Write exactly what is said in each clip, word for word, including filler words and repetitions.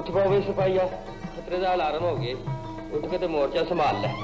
उठ पाओ सिपाहिया, खतरे का अलार्म हो गए, उठ के तो मोर्चा संभाल ले।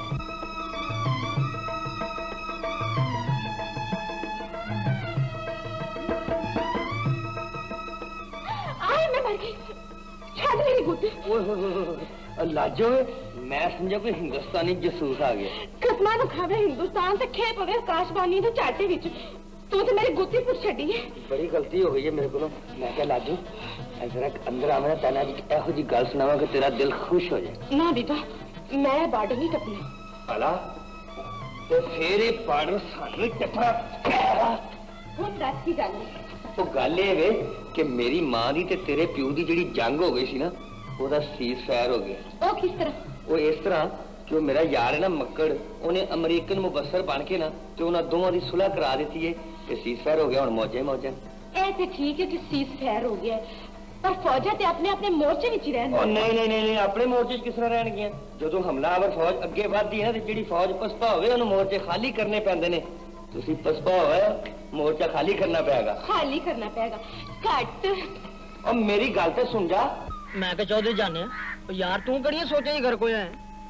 लाजो मैं समझा कोई हिंदुस्तानी जसूस आ गया। कसमा तो खावे हिंदुस्तान से खेप पवे आकाशबानी तो चाटे विच तू तो मेरी गुत्ती पुट छड़ी है। बड़ी गलती हो गई है मेरे को। मैं क्या लाजू जरा अंदर आवे तेना एहो जी गल सुनावा कि तेरा दिल खुश हो जाए। ना बीबा मैं बार्डर नहीं टपना। भला तो फिर ये बार्डर सानू टपा हुण दस की गल है। तो गल ये वे कि मेरी मां दी ते तेरे प्यो दी जिहड़ी जंग हो गई सी ना ਉਹਦਾ ਸੀਜ਼ ਫਾਇਰ ਹੋ ਗਿਆ। ਉਹ ਕਿਸ ਤਰ੍ਹਾਂ? ਉਹ ਇਸ ਤਰ੍ਹਾਂ ਕਿ ਉਹ ਮੇਰਾ ਯਾਰ ਹੈ ਨਾ ਮੱਕੜ, ਉਹਨੇ ਅਮਰੀਕਨ ਮੁਬੱਸਰ ਬਣ ਕੇ ਨਾ ਤੇ ਉਹਨਾਂ ਦੋਵਾਂ ਦੀ ਸੁਲ੍ਹਾ ਕਰਾ ਦਿੱਤੀ ਹੈ ਤੇ ਸੀਜ਼ ਫਾਇਰ ਹੋ ਗਿਆ। ਹੁਣ ਮੌਜੇ ਮੌਜਾਂ। ਇਹ ਤੇ ਠੀਕ ਹੈ ਕਿ ਸੀਜ਼ ਫਾਇਰ ਹੋ ਗਿਆ ਪਰ ਫੌਜਾਂ ਤੇ ਆਪਣੇ ਆਪਣੇ ਮੋਰਚੇ ਵਿੱਚ ਹੀ ਰਹਿਣ। ਉਹ ਨਹੀਂ ਨਹੀਂ ਨਹੀਂ ਆਪਣੇ ਮੋਰਚੇ 'ਚ ਕਿਸ ਤਰ੍ਹਾਂ ਰਹਿਣਗੀਆਂ? ਜਦੋਂ ਹਮਲਾਵਰ ਫੌਜ ਅੱਗੇ ਵੱਧਦੀ ਹੈ ਨਾ ਤੇ ਜਿਹੜੀ ਫੌਜ ਪਸਪਾ ਹੋਵੇ ਉਹਨੂੰ ਮੋਰਚੇ ਖਾਲੀ ਕਰਨੇ ਪੈਂਦੇ ਨੇ। ਤੁਸੀਂ ਪਸਪਾ ਹੋਇਆ ਮੋਰਚਾ ਖਾਲੀ ਕਰਨਾ ਪਏਗਾ। ਖਾਲੀ ਕਰਨਾ ਪਏਗਾ ਘੱਟ। ਉਹ ਮੇਰੀ ਗੱਲ ਤੇ ਸੁਣ ਜਾ। मैं क्या चौधरी जाने यार तू कड़िया सोचे ही घर को है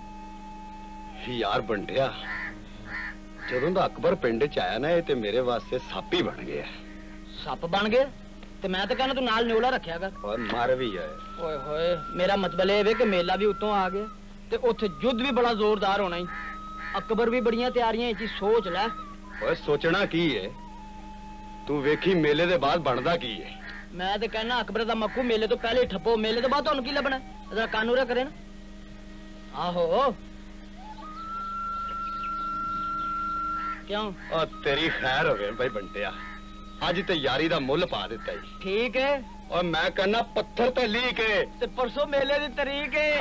यार बंटिया जदों दा अकबर पिंड च आया ना ये ते मेरे वास्ते सप ही बन गया। सप बन गए ते मैं तो कहना तू नाल न्योला रखिया कर और मर भी है। ओए होए मेरा मतलब ये कि मेला भी उतों आ गया ते उत्थे युद्ध भी बड़ा जोरदार होना ही। अकबर भी बड़ियां तैयारियां इच सोच लै। ओए सोचना की है तू वेखी मेले दे बाद बनदा की है। मैं तो कहना अकबर दा मक्खू मेले तो पहले ठप्पो मेले तो बाद तुहानू की लभना जरा कानूरा करे ना। आहो क्यों? और तेरी खैर हो गए भाई बंटिया अज ते यारी दा मुल पा दिता ही। ठीक है और मैं कहना पत्थर ते ली के ते परसों मेले दी तरीक है।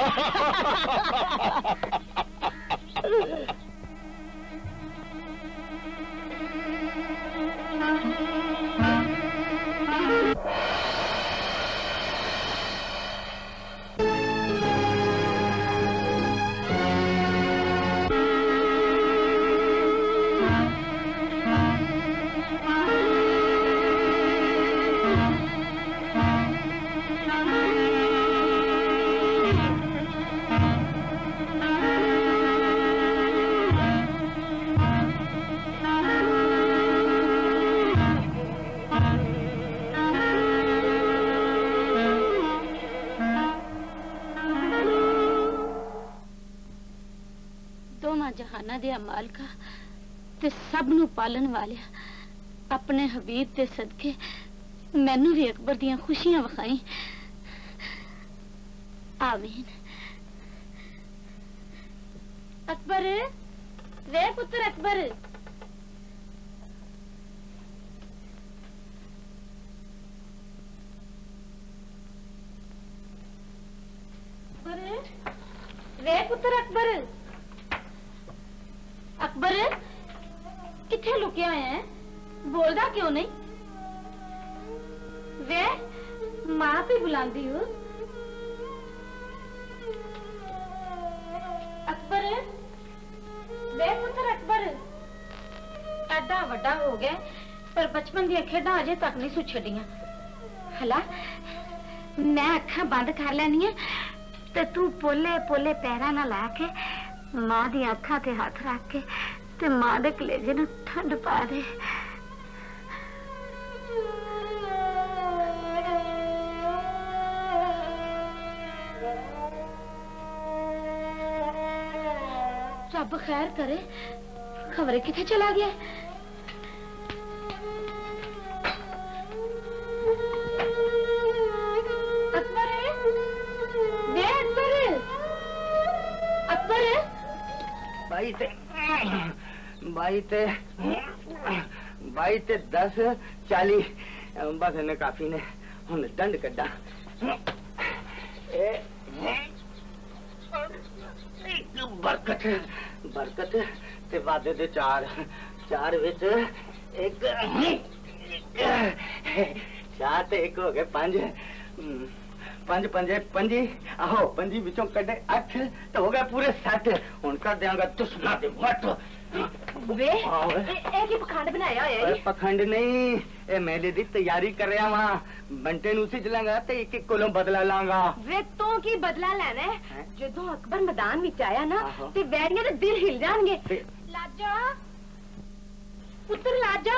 जहाना दे मालका ते सब नू पालन वाले अपने हबीब ते सदके मैनू भी अकबर दियां खुशियां विखाई। आमीन। अकबर वे पुत्र अकबर वे पुत्र अकबर अकबर किथे लुके हुए हैं? बोलदा क्यों नहीं? वे मां भी बुलांदी हो। अकबर वे पुत्र अकबर एडा वड्डा हो गया पर बचपन दी खेडां अजे तक नहीं सु छड्डियां। हला मैं अखां बंद कर लैनी है ते तू पोले पोले पैरां नाल आके मां दी अखां ते हाथ रख के ते मां दे कलेजे नूं ठंड पा दे। रब खैर करे खबरें किथे चला गया? अकबर दे अकबर अकबर बाई ते बाई ते बाई ते दस चाली बस ने काफी ने हुन डंड कड्डा। बरकत बरकत ते वादे दे चार चार विच एक चार ते एक हो गए पंज पंज पंजे पंजी आहो पंजी विचों कड्डे अठ तो हो गया पूरे सठ। हुन कर देंगा दुश्मना दे मट वे ए की पखंड बनाया होया है। पखंड नहीं, ए मेले दी तैयारी कर रहा वहां बंटे नु सिजलांगा ते एक एक कोलों बदला लांगा। वे तो की बदला लेना है जदों अकबर मैदान विच आया ना ते वैरियां दे दिल हिल जाणगे। लाजा पुत्र लाजा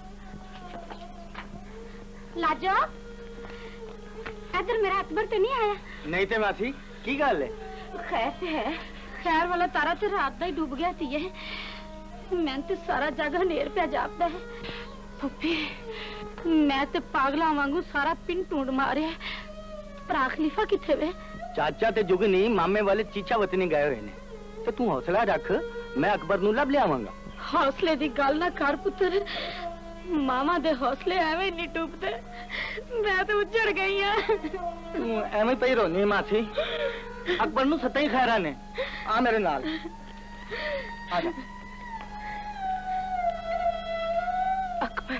लाजा इधर मेरा अकबर तो नहीं आया? नहीं ते मासी की गल है? खैर से है, खैर वाला तारा तो रात का ही डूब गया थी। ये मैं तो सारा जगह नेर पे जापदा है। पुप्पी मैं तो पागला वांगू सारा पिंड ढूंढ मारे, पर खलीफा किथे वे? चाचा ते जुगनी मामे वाले चीचा वतनी गए हुए ने। ते तू हौसला रख, मैं अकबर नु लब ले आवांगा। हौसले दी गल ना कर पुत्र, मामा दे हौसले एवं नहीं डूबते। मैं तो उजड़ गई हां। एवं पई रोनी मासी, अकबर नु सत्ता ही खैरा ने। आ मेरे नाल आ जा। अकबर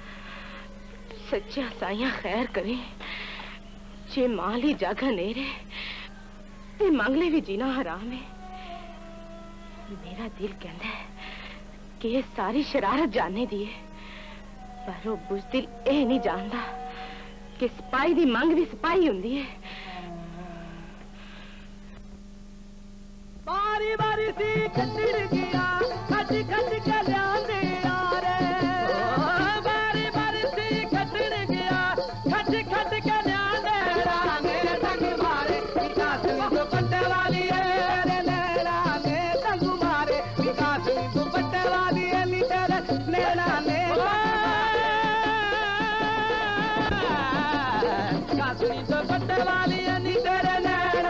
सच्चा साइया खैर करे, जे माली जागा नेरे ते मंगले भी जीना हराम है। मेरा दिल कहता है कि ये सारी शरारत जानने दी है, पर वो बुज़दिल ए नहीं जानता कि सिपाही दी मंग भी सिपाही हुंदी है। बारी बारी सी कटिर गया, खट खट के ल्याने यारे। बारी बारी सी कटिर गया, खट खट के ल्याने राने संग मारे, विकास दुपट्टे वाली है रे नैना ने संग मारे, विकास दुपट्टे वाली है नी तेरे नैना ने। विकास दुपट्टे वाली है नी तेरे नैना।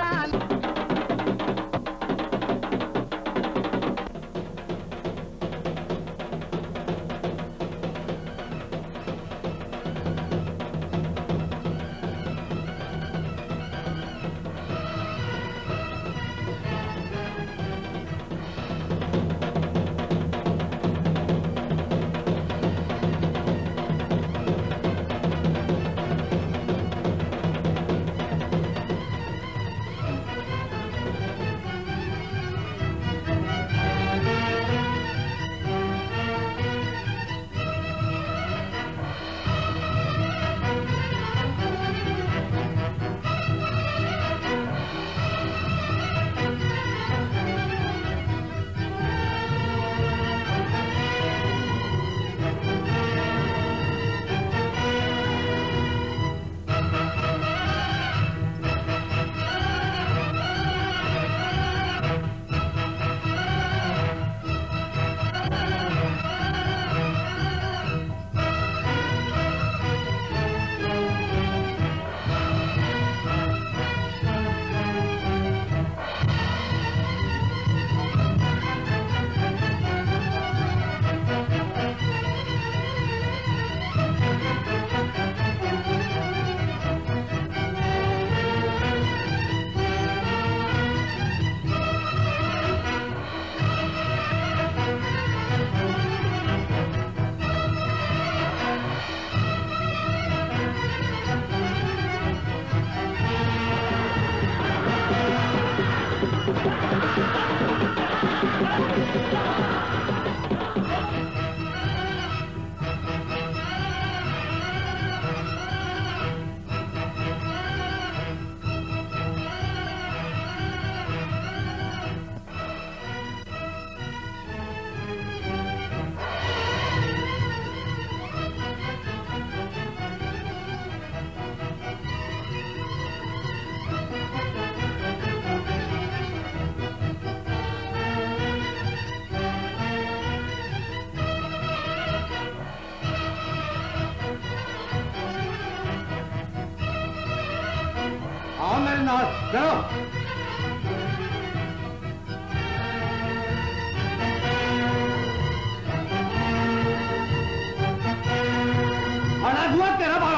आओ मेरे नाल चलो। हुआ तेरा बालो।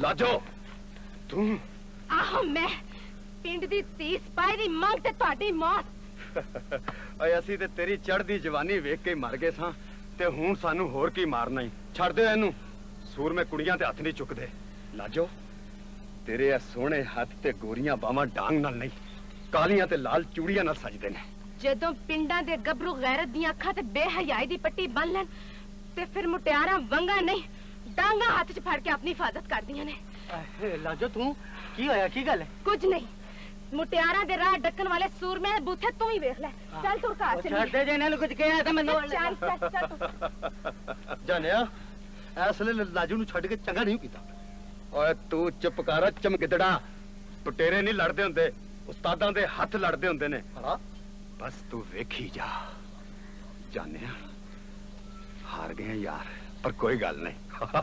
लाजो तू आहो मैं पिंड दी धी सपाही दी मंग ते तुहाडी मौत ओए असी ते तेरी चढ़दी जवानी वेख के मर गए सां ते हुण सानू होर की मारना ही छड़ दे इनू सूर में कुड़ियां ते हथ नहीं चुकदे लाजो तेरे ए सोहने हाथ ते गोरियां बावां डांग नाल नहीं कालियां ते लाल चूड़ियां नाल सजदे ने जदों पिंडां दे गबरू गैरत दी अखां ते बेहयाई दी पट्टी बन लैन ते फिर मुटियारा वंगा नहीं डांगा हाथ च फड़ के अपनी हिफाजत करदियां ने लाजो तू की होया की गल है कुछ नहीं मुटियारा दे राह डक्कन वाले सूरमे बूथे तू ही वेख ले चल तू घर चल छड्डे जे इन्हां नूं कुछ कहा तां मैनूं चल चल चल जानिया ऐसले लाजू नूं छड्ड के चंगा नहीं कीता ओए तू चुप कर चमगिदड़ा पटेरे नहीं लड़दे हुंदे उस्तादां दे हथ लड़दे हुंदे ने बस तू वेखी जा जानिया हार गए यार पर कोई गल नहीं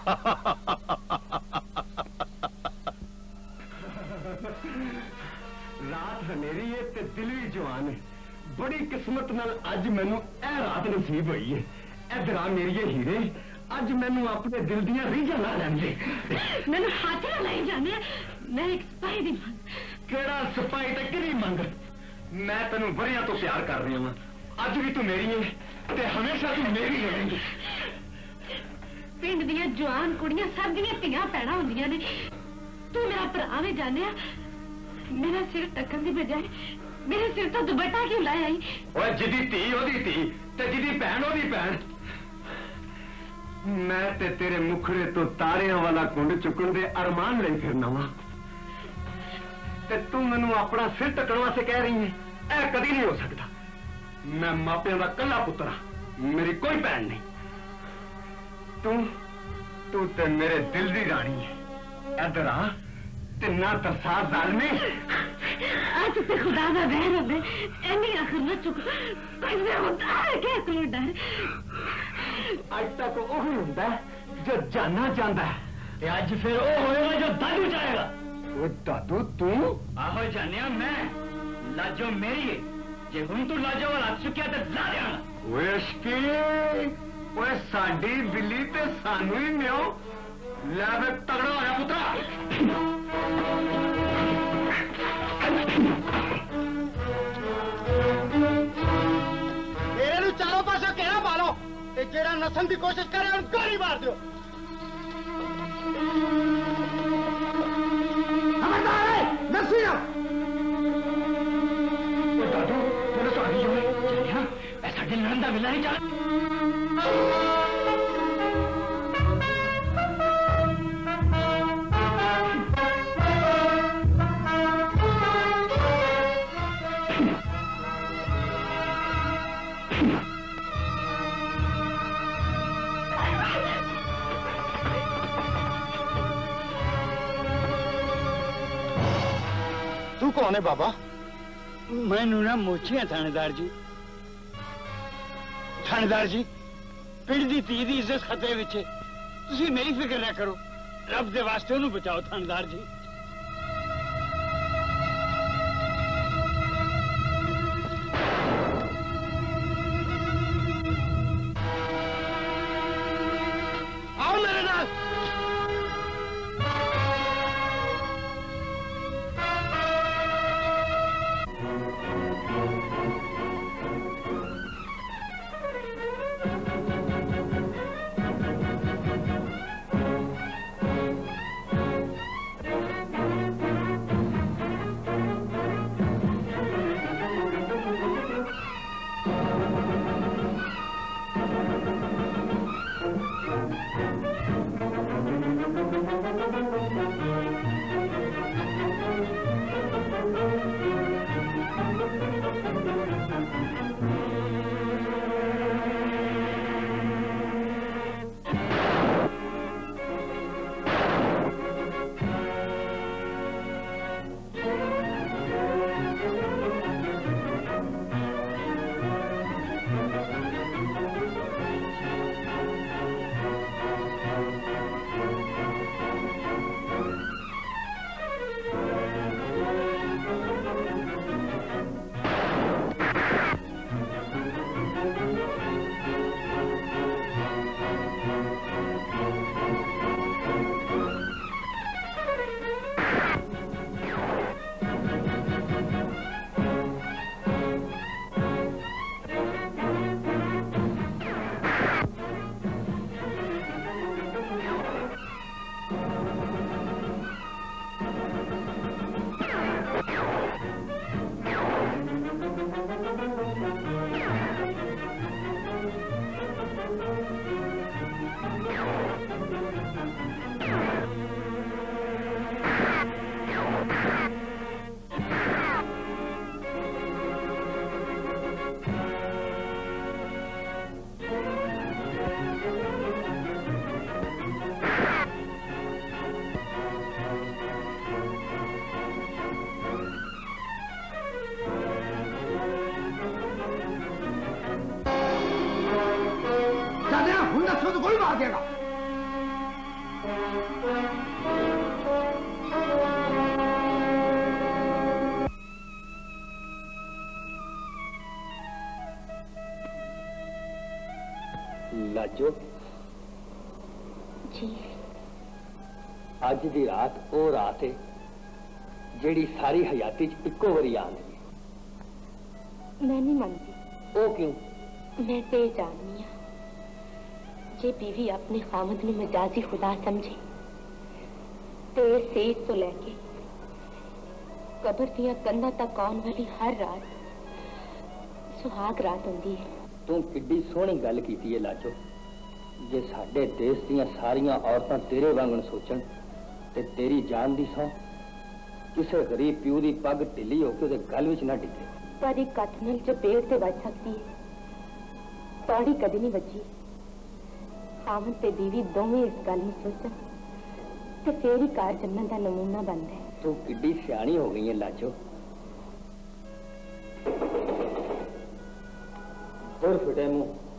रात हनेरी है ते दिल भी जवान है बड़ी किस्मत नाल अज मैनू ए रात नसीब हुई है इधर आ मेरी हीरे अज मैनू अपने दिल दियां रीझां ला लैण दे मैनू हाथ ना लाई जाने मैं एक सिपाही दी मंग केड़ा सिपाही ते किहड़ी मंग मैं तेनू वरियां तो प्यार कर रही हूं अज भी तू मेरी है ते हमेशा तू मेरी रहेंगी पिंड दियां जवान कुड़ियां सब दियां धीआं भैणां हुंदियां ने तू मेरा भरा वे जानिया मेरा सिर टक्कन दी बजाय मेरे सिर तो दुपट्टा क्यों लाया आई ओए जिदी धी ओदी धी ते जिदी भैन ओदी भैन मैं ते तेरे मुखड़े तो तारियां वाला कुंड चुकन दे अरमान ले फिरना वा ते तू मैनू अपना सिर टकण वास्ते कह रही है ऐ कदी नहीं हो सकता मैं मापियां दा कल्ला पुत्तर हां मेरी कोई भैन नहीं तू तू ते मेरे दिल दी रानी है इधर आ ते ना तरसा जालमे आज ते खुदा दा रहम दे एनी आखिर न चुक कैसे होता है क्या तू डर आज तक वो ही हुंदा जो जाना चाहता है ते आज फिर वो होएगा जो दादू चाहेगा वो दादू तू आहो जानिया मैं लाजो मेरी है जे हुण तू लाजो वाला चुकिया ते ला देना ओए अशकी ओए साडी बिल्ली ते सानू ही म्यो ले वे तगड़ा होया पुत्रा मेरे नूं चारों पासे कहना पा लो ते जेड़ा नसन की कोशिश करे उन गोली मार दियो खबरदार है नसी ना ओ दादू तेरे साडी जो है चलिया ऐ साडी लड़न दा वेला ही चल तू कौन है बाबा मैनू ना मोचियां थानेदार जी थानेदार जी पिंड दी धी दी इज्जत खतरे विच है तुसी मेरी फिक्र ना करो रब दे वास्ते ओनू बचाओ थानेदार जी आओ मेरे नाल देखो तो गोली मार देगा। लाजो जी अज दी रात वो रात है जेड़ी सारी हयाती च इक्को बारी आंदी है। मैं नहीं मानती। वो क्यों? मैं ते जाननी हाँ जे बीवी अपने खामद में मजाजी खुदा समझे ते सेज तो लैके कबर दिया कंधा तक आने वाली हर रात सुहाग रात होंदी है। तू किड्डी सोहनी गल कीती है लाजो। जे साडे देश दियां सारियां औरतां तेरे वांगण सोचण ते तेरी जान दी सौं किसे गरीब प्यू दी पग ढिली होके उहदे गल विच ना डिगे। पर एक कथ नाल चपेट ते वज सकती है, तौड़ी कदी नहीं वजी। खामद ते बीवी दोवें इस गल में सोचण ते फिर ही कार जम्मन दा नमूना बनदा है। तू किड्डी सियाणी हो गई है लाजो। दूर फिटे मुंह